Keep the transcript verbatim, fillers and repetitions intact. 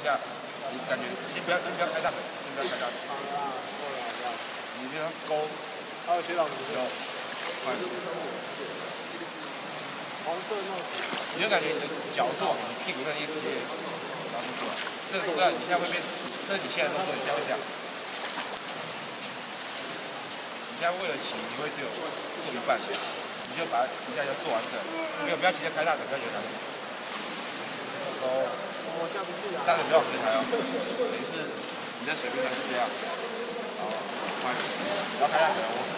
下，你感觉先不要先不要开大腿，先不要开大腿。你这样勾。 还有学长有。 快。 黄色那种。 你就感觉你的脚是往你屁股那边直接拿出来，这个动作你现在会变，这是你现在的动作，你现在会这样。你现在为了骑，你会只有做一半，你就把一下就做完整，没有不要急着开大腿，不要急着开大腿。哦， 我下不去啊。 大腿不要开抬哦，等于是你在水面上是这样，好，快，不要开大腿，我。